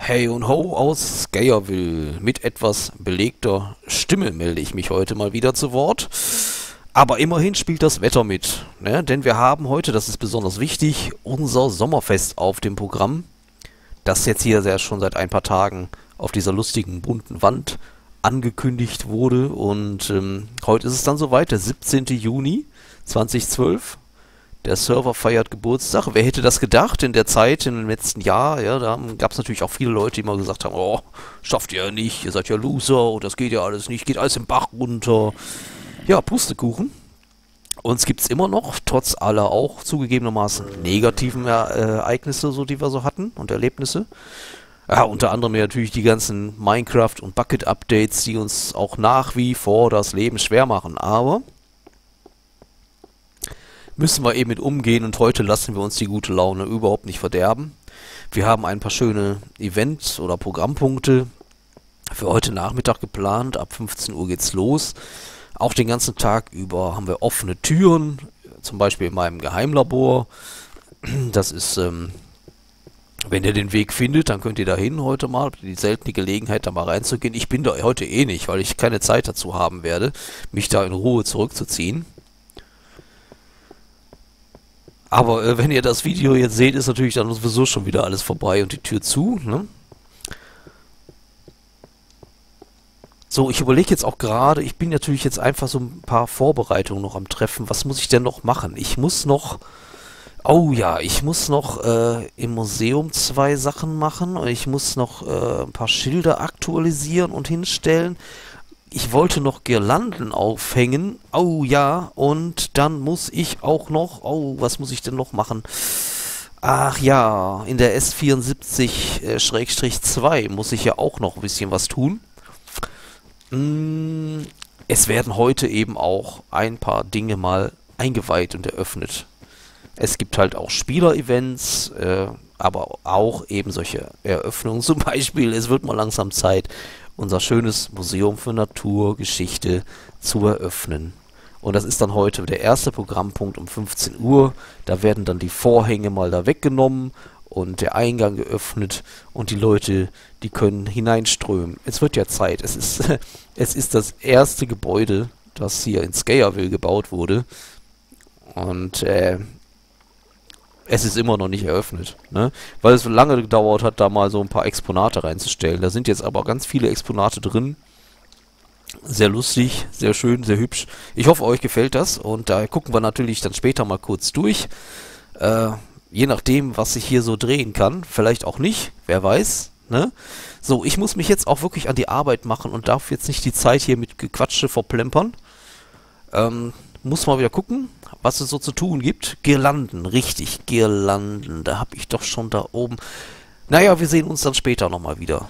Hey und ho aus Scayerville. Mit etwas belegter Stimme melde ich mich heute mal wieder zu Wort. Aber immerhin spielt das Wetter mit, ne? Denn wir haben heute, das ist besonders wichtig, unser Sommerfest auf dem Programm. Das jetzt hier schon seit ein paar Tagen auf dieser lustigen bunten Wand angekündigt wurde. Und heute ist es dann soweit, der 17. Juni 2012. Der Server feiert Geburtstag. Wer hätte das gedacht in der Zeit, in dem letzten Jahr? Ja, da gab es natürlich auch viele Leute, die immer gesagt haben, oh, schafft ihr ja nicht, ihr seid ja Loser und das geht ja alles nicht, geht alles im Bach runter. Ja, Pustekuchen. Uns gibt es immer noch, trotz aller auch zugegebenermaßen negativen Ereignisse, so die wir so hatten und Erlebnisse. Ja, unter anderem ja natürlich die ganzen Minecraft- und Bucket-Updates, die uns auch nach wie vor das Leben schwer machen. Aber müssen wir eben mit umgehen und heute lassen wir uns die gute Laune überhaupt nicht verderben. Wir haben ein paar schöne Events oder Programmpunkte für heute Nachmittag geplant. Ab 15 Uhr geht's los. Auch den ganzen Tag über haben wir offene Türen, zum Beispiel in meinem Geheimlabor. Das ist, wenn ihr den Weg findet, dann könnt ihr da hin heute mal. Habt ihr die seltene Gelegenheit, da mal reinzugehen. Ich bin da heute eh nicht, weil ich keine Zeit dazu haben werde, mich da in Ruhe zurückzuziehen. Aber wenn ihr das Video jetzt seht, ist natürlich dann sowieso schon wieder alles vorbei und die Tür zu, ne? So, ich überlege jetzt auch gerade, ich bin natürlich jetzt einfach so ein paar Vorbereitungen noch am Treffen. Was muss ich denn noch machen? Ich muss noch, oh ja, ich muss noch im Museum 2 Sachen machen und ich muss noch ein paar Schilder aktualisieren und hinstellen. Ich wollte noch Girlanden aufhängen. Oh ja, und dann muss ich auch noch... Oh, was muss ich denn noch machen? Ach ja, in der S74-2 muss ich ja auch noch ein bisschen was tun. Es werden heute eben auch ein paar Dinge mal eingeweiht und eröffnet. Es gibt halt auch Spieler-Events, aber auch eben solche Eröffnungen. Zum Beispiel, es wird mal langsam Zeit, unser schönes Museum für Naturgeschichte zu eröffnen. Und das ist dann heute der erste Programmpunkt um 15 Uhr. Da werden dann die Vorhänge mal da weggenommen und der Eingang geöffnet und die Leute, die können hineinströmen. Es wird ja Zeit. Es ist das erste Gebäude, das hier in Scayerville gebaut wurde. Und es ist immer noch nicht eröffnet, ne? Weil es so lange gedauert hat, da mal so ein paar Exponate reinzustellen. Da sind jetzt aber ganz viele Exponate drin. Sehr lustig, sehr schön, sehr hübsch. Ich hoffe, euch gefällt das. Und da gucken wir natürlich dann später mal kurz durch. Je nachdem, was ich hier so drehen kann. Vielleicht auch nicht, wer weiß, ne? So, ich muss mich jetzt auch wirklich an die Arbeit machen und darf jetzt nicht die Zeit hier mit Gequatsche verplempern. Muss mal wieder gucken, was es so zu tun gibt. Girlanden, richtig, Girlanden. Da habe ich doch schon da oben... Naja, wir sehen uns dann später nochmal wieder.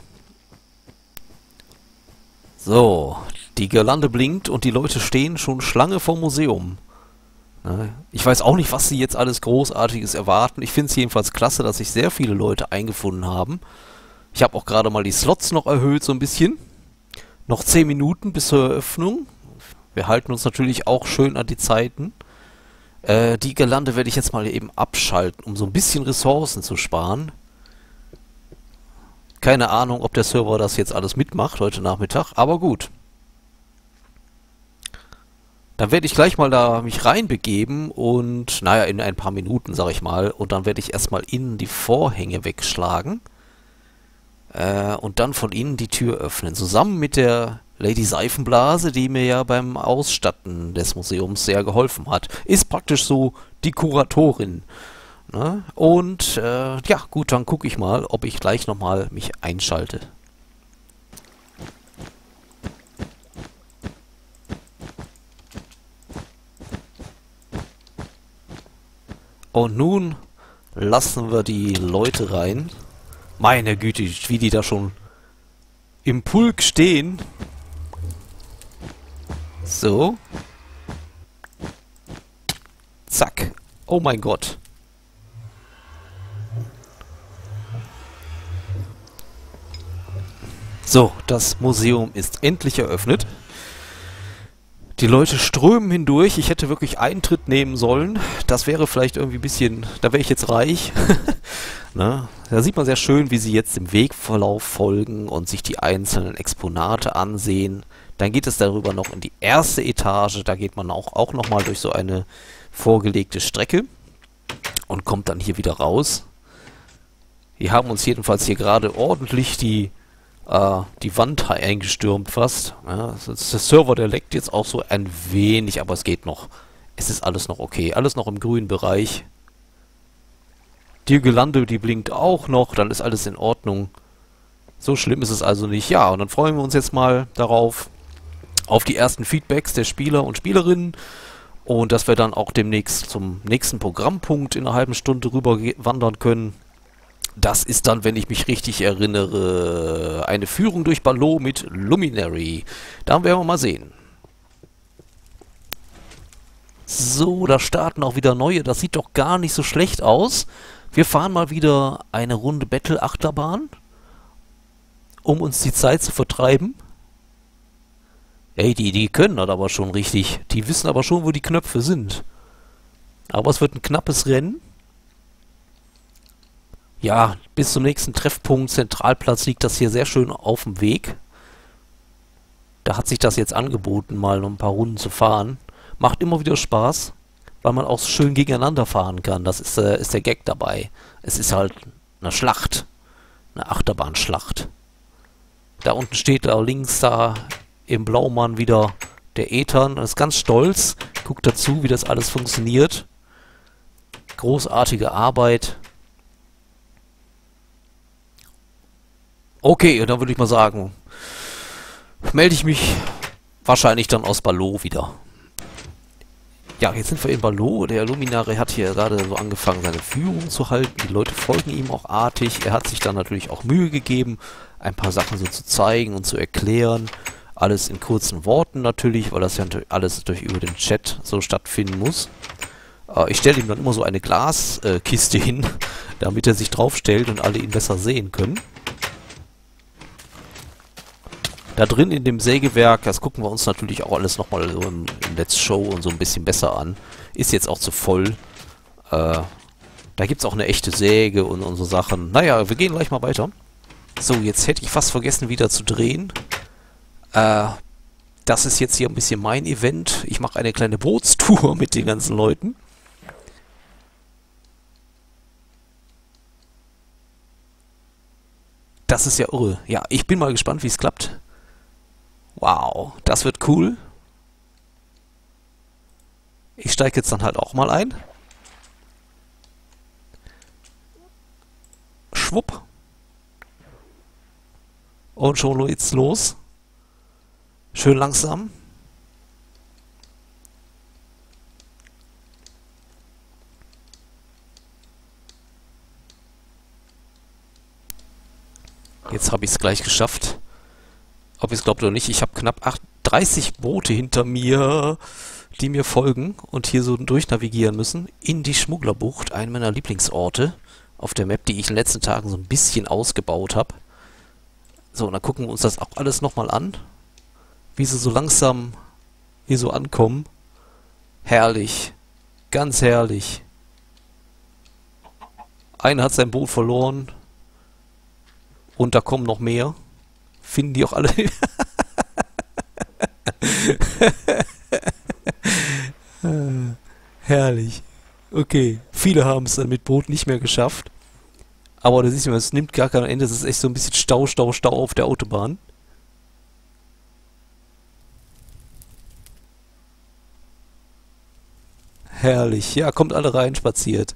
So, die Girlande blinkt und die Leute stehen schon Schlange vom Museum. Ich weiß auch nicht, was sie jetzt alles Großartiges erwarten. Ich finde es jedenfalls klasse, dass sich sehr viele Leute eingefunden haben. Ich habe auch gerade mal die Slots noch erhöht, so ein bisschen. Noch 10 Minuten bis zur Eröffnung. Wir halten uns natürlich auch schön an die Zeiten. Die Girlande werde ich jetzt mal eben abschalten, um so ein bisschen Ressourcen zu sparen. Keine Ahnung, ob der Server das jetzt alles mitmacht heute Nachmittag, aber gut. Dann werde ich gleich mal da mich reinbegeben und, naja, in ein paar Minuten, sag ich mal, und dann werde ich erstmal innen die Vorhänge wegschlagen und dann von innen die Tür öffnen, zusammen mit der Lady Seifenblase, die mir ja beim Ausstatten des Museums sehr geholfen hat. Ist praktisch so die Kuratorin. Ne? Und ja, gut, dann gucke ich mal, ob ich gleich nochmal mich einschalte. Und nun lassen wir die Leute rein. Meine Güte, wie die da schon im Pulk stehen. So. Zack. Oh mein Gott. So, das Museum ist endlich eröffnet. Die Leute strömen hindurch. Ich hätte wirklich Eintritt nehmen sollen. Das wäre vielleicht irgendwie ein bisschen... Da wäre ich jetzt reich. Ne? Da sieht man sehr schön, wie sie jetzt dem Wegverlauf folgen und sich die einzelnen Exponate ansehen. Dann geht es darüber noch in die erste Etage. Da geht man auch nochmal durch so eine vorgelegte Strecke und kommt dann hier wieder raus. Wir haben uns jedenfalls hier gerade ordentlich die Wand eingestürmt fast. Ja, der Server, der leckt jetzt auch so ein wenig, aber es geht noch. Es ist alles noch okay. Alles noch im grünen Bereich. Die Girlande, die blinkt auch noch. Dann ist alles in Ordnung. So schlimm ist es also nicht. Ja, und dann freuen wir uns jetzt mal darauf, auf die ersten Feedbacks der Spieler und Spielerinnen. Und dass wir dann auch demnächst zum nächsten Programmpunkt in einer halben Stunde rüber wandern können. Das ist dann, wenn ich mich richtig erinnere, eine Führung durch Ballow mit Luminary. Da werden wir mal sehen. So, da starten auch wieder neue. Das sieht doch gar nicht so schlecht aus. Wir fahren mal wieder eine Runde Battle-Achterbahn, um uns die Zeit zu vertreiben. Ey, die können das aber schon richtig. Die wissen aber schon, wo die Knöpfe sind. Aber es wird ein knappes Rennen. Ja, bis zum nächsten Treffpunkt Zentralplatz liegt das hier sehr schön auf dem Weg. Da hat sich das jetzt angeboten, mal noch ein paar Runden zu fahren. Macht immer wieder Spaß, weil man auch so schön gegeneinander fahren kann. Das ist der Gag dabei. Es ist halt eine Schlacht. Eine Achterbahnschlacht. Da unten steht da links da im Blaumann wieder der Ethan. Er ist ganz stolz. Guckt dazu, wie das alles funktioniert. Großartige Arbeit. Okay, und dann würde ich mal sagen, melde ich mich wahrscheinlich dann aus Ballow wieder. Ja, jetzt sind wir in Ballow. Der Luminary hat hier gerade so angefangen, seine Führung zu halten. Die Leute folgen ihm auch artig. Er hat sich dann natürlich auch Mühe gegeben, ein paar Sachen so zu zeigen und zu erklären. Alles in kurzen Worten natürlich, weil das ja alles über den Chat so stattfinden muss. Ich stelle ihm dann immer so eine Glaskiste hin, damit er sich draufstellt und alle ihn besser sehen können. Da drin in dem Sägewerk, das gucken wir uns natürlich auch alles nochmal so im Let's Show und so ein bisschen besser an. Ist jetzt auch zu voll. Da gibt es auch eine echte Säge und so Sachen. Naja, wir gehen gleich mal weiter. So, jetzt hätte ich fast vergessen, wieder zu drehen. Das ist jetzt hier ein bisschen mein Event. Ich mache eine kleine Bootstour mit den ganzen Leuten. Das ist ja irre. Ja, ich bin mal gespannt, wie es klappt. Wow, das wird cool. Ich steige jetzt dann halt auch mal ein. Schwupp. Und schon geht's los. Schön langsam. Jetzt habe ich es gleich geschafft. Ob ihr es glaubt oder nicht, ich habe knapp 30 Boote hinter mir, die mir folgen und hier so durchnavigieren müssen. In die Schmugglerbucht, einen meiner Lieblingsorte auf der Map, die ich in den letzten Tagen so ein bisschen ausgebaut habe. So, und dann gucken wir uns das auch alles nochmal an. Wie sie so langsam hier so ankommen. Herrlich. Ganz herrlich. Einer hat sein Boot verloren. Und da kommen noch mehr. Finden die auch alle. Herrlich. Okay. Viele haben es dann mit Boot nicht mehr geschafft. Aber da siehst du, es nimmt gar kein Ende. Es ist echt so ein bisschen Stau auf der Autobahn. Herrlich. Ja, kommt alle rein, spaziert.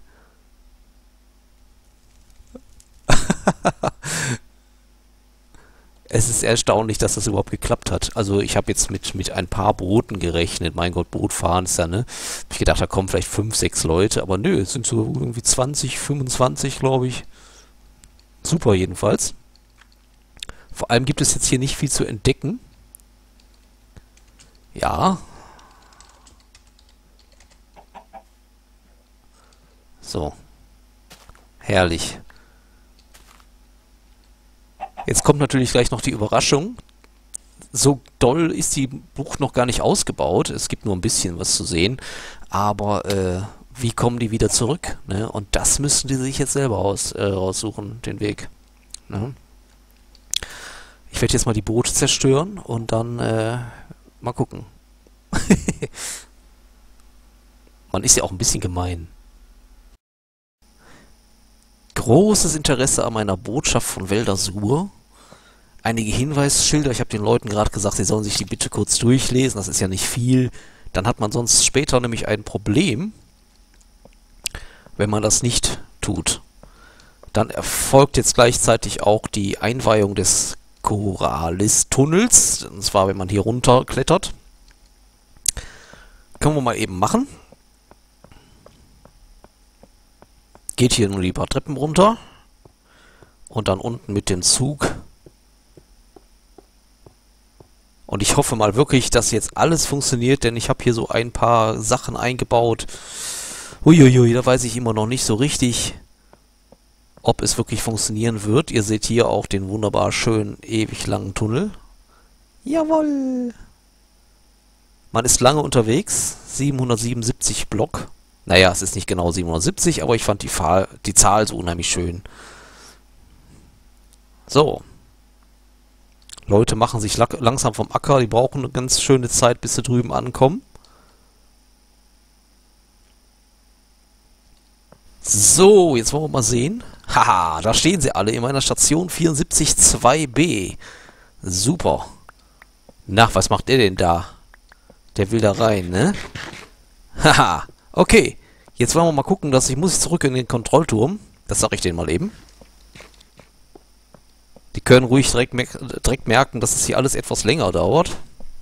Es ist erstaunlich, dass das überhaupt geklappt hat. Also ich habe jetzt mit ein paar Booten gerechnet. Mein Gott, Bootfahren ist ja, ne? Hab ich gedacht, da kommen vielleicht 5, 6 Leute. Aber nö, es sind so irgendwie 20, 25, glaube ich. Super jedenfalls. Vor allem gibt es jetzt hier nicht viel zu entdecken. Ja. So. Herrlich. Jetzt kommt natürlich gleich noch die Überraschung. So doll ist die Bucht noch gar nicht ausgebaut. Es gibt nur ein bisschen was zu sehen. Aber wie kommen die wieder zurück? Ne? Und das müssen die sich jetzt selber raussuchen, den Weg. Ne? Ich werde jetzt mal die Boote zerstören und dann mal gucken. Man ist ja auch ein bisschen gemein. Großes Interesse an meiner Botschaft von Veldasur. Einige Hinweisschilder. Ich habe den Leuten gerade gesagt, sie sollen sich die bitte kurz durchlesen. Das ist ja nicht viel. Dann hat man sonst später nämlich ein Problem, wenn man das nicht tut. Dann erfolgt jetzt gleichzeitig auch die Einweihung des Corallis-Tunnels. Und zwar, wenn man hier runter klettert. Können wir mal eben machen. Geht hier nur die paar Treppen runter. Und dann unten mit dem Zug. Und ich hoffe mal wirklich, dass jetzt alles funktioniert, denn ich habe hier so ein paar Sachen eingebaut. Uiuiui, da weiß ich immer noch nicht so richtig, ob es wirklich funktionieren wird. Ihr seht hier auch den wunderbar schönen, ewig langen Tunnel. Jawohl! Man ist lange unterwegs. 777 Block. Naja, es ist nicht genau 770, aber ich fand die Zahl so unheimlich schön. So. Leute machen sich langsam vom Acker. Die brauchen eine ganz schöne Zeit, bis sie drüben ankommen. So, jetzt wollen wir mal sehen. Haha, da stehen sie alle in meiner Station 74-2B. Super. Na, was macht der denn da? Der will da rein, ne? Haha, okay. Jetzt wollen wir mal gucken, muss ich zurück in den Kontrollturm. Das sage ich denen mal eben. Die können ruhig direkt merken, dass es hier alles etwas länger dauert.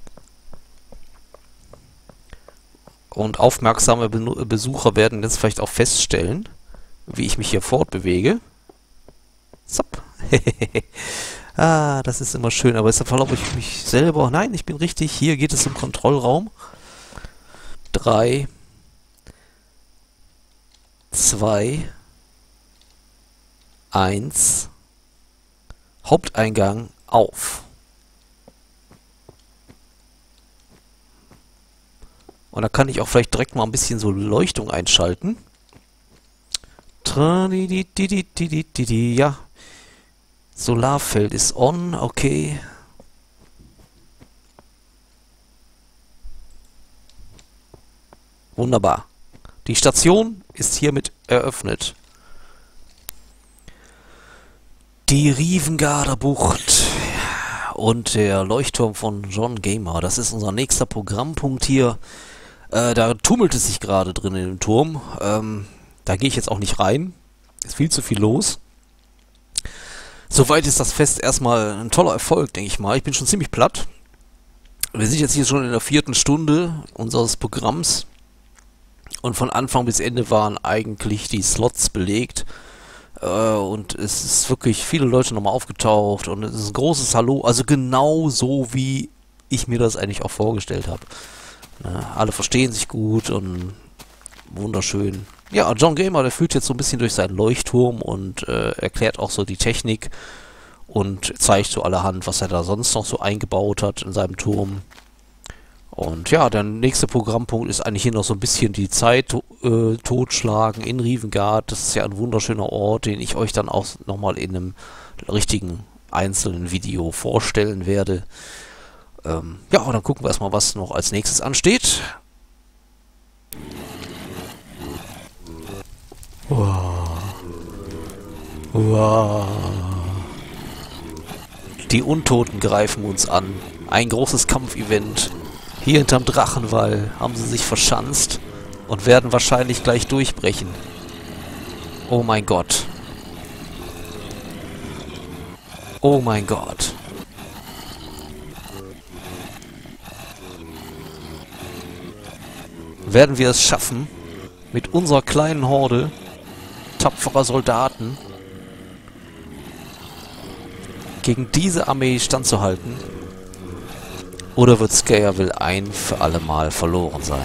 Und aufmerksame Besucher werden jetzt vielleicht auch feststellen, wie ich mich hier fortbewege. Zapp. Ah, das ist immer schön, aber jetzt verlaube ich mich selber. Nein, ich bin richtig. Hier geht es im Kontrollraum. 3, 2, 1. Haupteingang auf. Und da kann ich auch vielleicht direkt mal ein bisschen so Leuchtung einschalten. Ja. Solarfeld ist on, okay. Wunderbar. Die Station ist hiermit eröffnet. Die Rivengarder Bucht und der Leuchtturm von John Gamer. Das ist unser nächster Programmpunkt hier. Da tummelt es sich gerade drin in dem Turm. Da gehe ich jetzt auch nicht rein. Ist viel zu viel los. Soweit ist das Fest erstmal ein toller Erfolg, denke ich mal. Ich bin schon ziemlich platt. Wir sind jetzt hier schon in der 4. Stunde unseres Programms. Und von Anfang bis Ende waren eigentlich die Slots belegt. Und es ist wirklich viele Leute nochmal aufgetaucht. Und es ist ein großes Hallo. Also genau so, wie ich mir das eigentlich auch vorgestellt habe. Alle verstehen sich gut und wunderschön. Ja, John Gamer, der führt jetzt so ein bisschen durch seinen Leuchtturm und erklärt auch so die Technik und zeigt so allerhand, was er da sonst noch so eingebaut hat in seinem Turm. Und ja, der nächste Programmpunkt ist eigentlich hier noch so ein bisschen die Zeit totschlagen in Rivengard. Das ist ja ein wunderschöner Ort, den ich euch dann auch nochmal in einem richtigen einzelnen Video vorstellen werde. Ja, und dann gucken wir erstmal, was noch als nächstes ansteht. Wow. Wow. Die Untoten greifen uns an. Ein großes Kampfevent. Hier hinterm Drachenwall haben sie sich verschanzt und werden wahrscheinlich gleich durchbrechen. Oh mein Gott. Oh mein Gott. Werden wir es schaffen, mit unserer kleinen Horde tapferer Soldaten gegen diese Armee standzuhalten? Oder wird Scaleville ein für alle Mal verloren sein?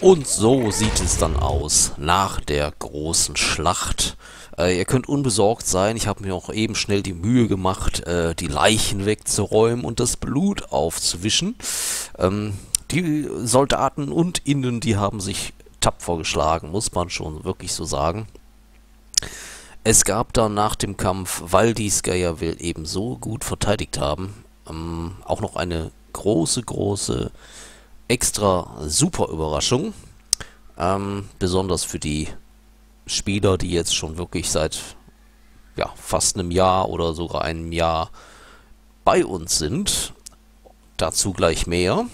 Und so sieht es dann aus nach der großen Schlacht. Ihr könnt unbesorgt sein, ich habe mir auch eben schnell die Mühe gemacht, die Leichen wegzuräumen und das Blut aufzuwischen. Die Soldaten und Innen, die haben sich tapfer geschlagen, muss man schon wirklich so sagen. Es gab dann nach dem Kampf, weil die Skyerville eben so gut verteidigt haben, auch noch eine große, extra super Überraschung. Besonders für die Spieler, die jetzt schon wirklich seit ja, fast einem Jahr oder sogar einem Jahr bei uns sind. Dazu gleich mehr.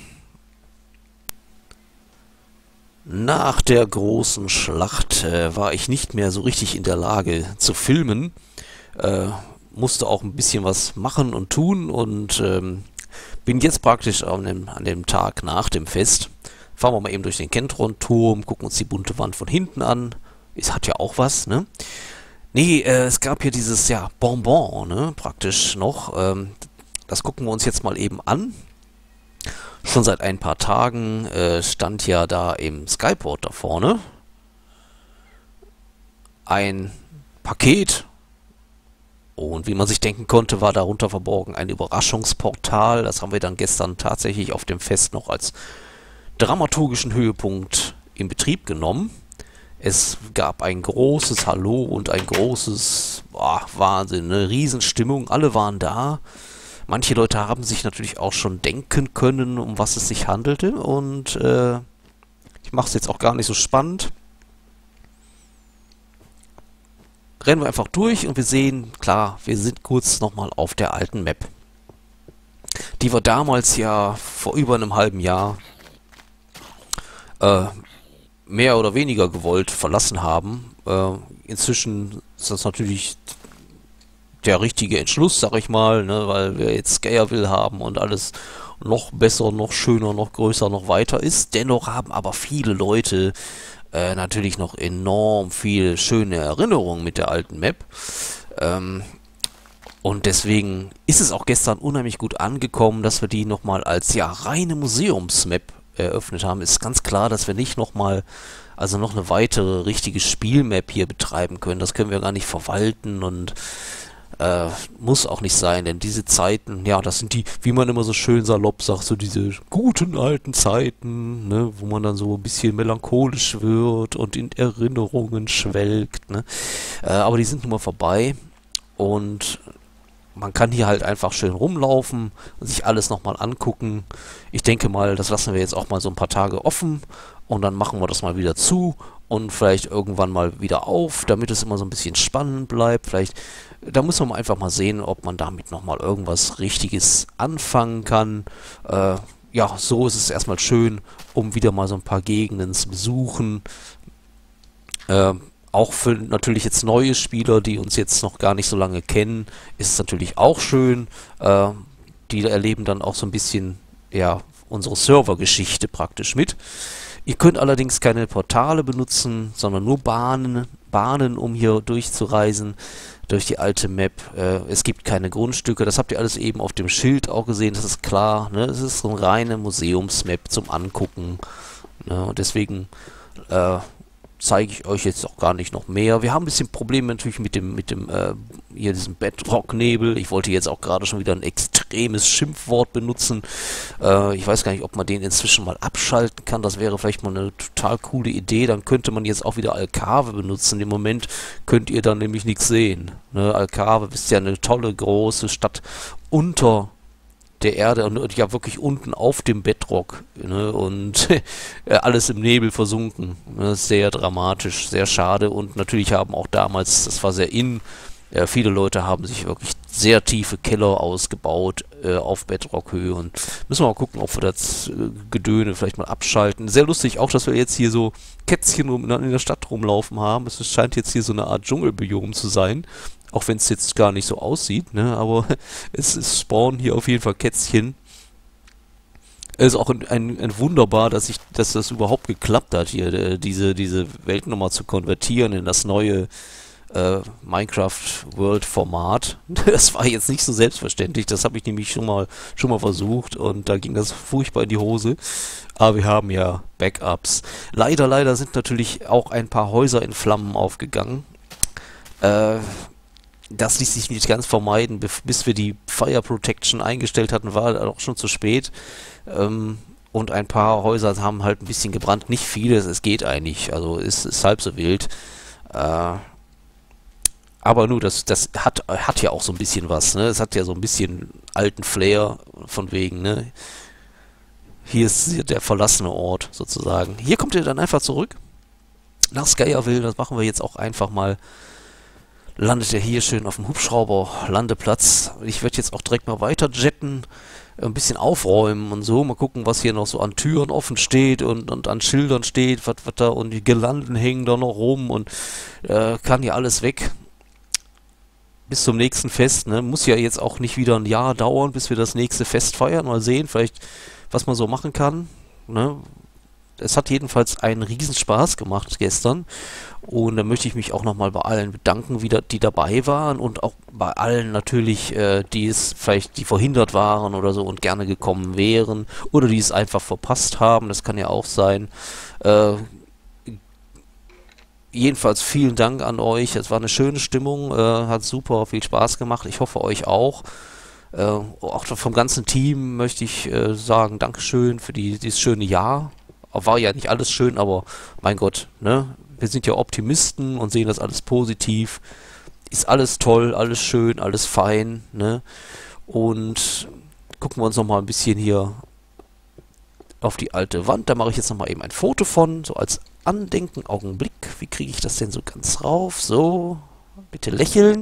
Nach der großen Schlacht war ich nicht mehr so richtig in der Lage zu filmen. Musste auch ein bisschen was machen und tun und bin jetzt praktisch an dem Tag nach dem Fest. Fahren wir mal eben durch den Kentron-Turm, gucken uns die bunte Wand von hinten an. Es hat ja auch was, ne? Nee, es gab hier dieses, ja, Bonbon, ne, praktisch noch. Das gucken wir uns jetzt mal eben an. Schon seit ein paar Tagen stand ja da im Skyport da vorne ein Paket. Und wie man sich denken konnte, war darunter verborgen ein Überraschungsportal. Das haben wir dann gestern tatsächlich auf dem Fest noch als dramaturgischen Höhepunkt in Betrieb genommen. Es gab ein großes Hallo und ein großes Wahnsinn, eine Riesenstimmung. Alle waren da. Manche Leute haben sich natürlich auch schon denken können, um was es sich handelte. Und ich mache es jetzt auch gar nicht so spannend. Rennen wir einfach durch und wir sehen, klar, wir sind kurz nochmal auf der alten Map. Die wir damals ja vor über einem halben Jahr mehr oder weniger gewollt verlassen haben. Inzwischen ist das natürlich der richtige Entschluss, sag ich mal, ne, weil wir jetzt Skyerville haben und alles noch besser, noch schöner, noch größer, noch weiter ist. Dennoch haben aber viele Leute natürlich noch enorm viel schöne Erinnerungen mit der alten Map. Und deswegen ist es auch gestern unheimlich gut angekommen, dass wir die nochmal als ja reine Museumsmap eröffnet haben. Ist ganz klar, dass wir nicht nochmal, also noch eine weitere richtige Spielmap hier betreiben können. Das können wir gar nicht verwalten und muss auch nicht sein, denn diese Zeiten, ja, das sind die, wie man immer so schön salopp sagt, so diese guten alten Zeiten, ne, wo man dann so ein bisschen melancholisch wird und in Erinnerungen schwelgt, ne. Aber die sind nun mal vorbei und man kann hier halt einfach schön rumlaufen und sich alles nochmal angucken. Ich denke mal, das lassen wir jetzt auch mal so ein paar Tage offen und dann machen wir das mal wieder zu und vielleicht irgendwann mal wieder auf, damit es immer so ein bisschen spannend bleibt. Vielleicht, da muss man einfach mal sehen, ob man damit nochmal irgendwas Richtiges anfangen kann. Ja, so ist es erstmal schön, um wieder mal so ein paar Gegenden zu besuchen. Auch für natürlich jetzt neue Spieler, die uns jetzt noch gar nicht so lange kennen, ist es natürlich auch schön. Die erleben dann auch so ein bisschen, ja, unsere Servergeschichte praktisch mit. Ihr könnt allerdings keine Portale benutzen, sondern nur Bahnen, um hier durchzureisen, durch die alte Map. Es gibt keine Grundstücke, das habt ihr alles eben auf dem Schild auch gesehen, das ist klar, ne? Es ist so eine reine Museumsmap zum Angucken, ne? Und deswegen zeige ich euch jetzt auch gar nicht noch mehr. Wir haben ein bisschen Probleme natürlich mit dem hier diesem Bedrock-Nebel. Ich wollte jetzt auch gerade schon wieder ein extremes Schimpfwort benutzen. Ich weiß gar nicht, ob man den inzwischen mal abschalten kann. Das wäre vielleicht mal eine total coole Idee. Dann könnte man jetzt auch wieder Alcave benutzen. Im Moment könnt ihr dann nämlich nichts sehen. Ne? Alcave ist ja eine tolle, große Stadt unter der Erde und ja wirklich unten auf dem Bedrock, ne, und alles im Nebel versunken. Ne, sehr dramatisch, sehr schade und natürlich haben auch damals, das war sehr viele Leute haben sich wirklich sehr tiefe Keller ausgebaut auf Bedrockhöhe und müssen wir mal gucken, ob wir das Gedöne vielleicht mal abschalten. Sehr lustig auch, dass wir jetzt hier so Kätzchen in der Stadt rumlaufen haben. Es scheint jetzt hier so eine Art Dschungelbiom zu sein. Auch wenn es jetzt gar nicht so aussieht, ne? Aber es spawnen hier auf jeden Fall Kätzchen. Es ist auch ein wunderbar, dass das überhaupt geklappt hat, hier diese Welt nochmal zu konvertieren in das neue Minecraft World Format. Das war jetzt nicht so selbstverständlich. Das habe ich nämlich schon mal versucht und da ging das furchtbar in die Hose. Aber wir haben ja Backups. Leider sind natürlich auch ein paar Häuser in Flammen aufgegangen. Das ließ sich nicht ganz vermeiden. Bis wir die Fire Protection eingestellt hatten, war auch schon zu spät. Und ein paar Häuser haben halt ein bisschen gebrannt. Nicht viele, es geht eigentlich. Also ist halb so wild. Aber nur, das hat ja auch so ein bisschen was, ne? Es hat ja so ein bisschen alten Flair von wegen, ne? Hier ist der verlassene Ort sozusagen. Hier kommt ihr dann einfach zurück nach Skyaville. Das machen wir jetzt auch einfach mal. Landet er hier schön auf dem Hubschrauber-Landeplatz. Ich werde jetzt auch direkt mal weiter jetten, ein bisschen aufräumen und so. Mal gucken, was hier noch so an Türen offen steht und an Schildern steht, was da und die Girlanden hängen da noch rum und kann hier alles weg. Bis zum nächsten Fest, ne? Muss ja jetzt auch nicht wieder ein Jahr dauern, bis wir das nächste Fest feiern. Mal sehen, vielleicht, was man so machen kann, ne? Es hat jedenfalls einen Riesenspaß gemacht gestern und da möchte ich mich auch nochmal bei allen bedanken, die dabei waren und auch bei allen natürlich, die verhindert waren oder so und gerne gekommen wären oder die es einfach verpasst haben, das kann ja auch sein. Jedenfalls vielen Dank an euch, es war eine schöne Stimmung, hat super viel Spaß gemacht, ich hoffe euch auch. Auch vom ganzen Team möchte ich sagen, Dankeschön für dieses schöne Jahr. War ja nicht alles schön, aber mein Gott, ne? Wir sind ja Optimisten und sehen das alles positiv. Ist alles toll, alles schön, alles fein, ne? Und gucken wir uns nochmal ein bisschen hier auf die alte Wand. Da mache ich jetzt nochmal eben ein Foto von, so als Andenken. Augenblick, wie kriege ich das denn so ganz rauf? So, bitte lächeln.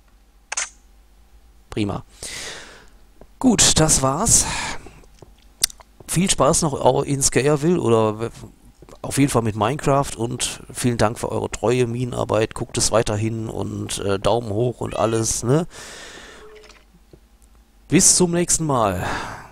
Prima. Gut, das war's. Viel Spaß noch in Skyaville oder auf jeden Fall mit Minecraft und vielen Dank für eure treue Minenarbeit. Guckt es weiterhin und Daumen hoch und alles, ne? Bis zum nächsten Mal.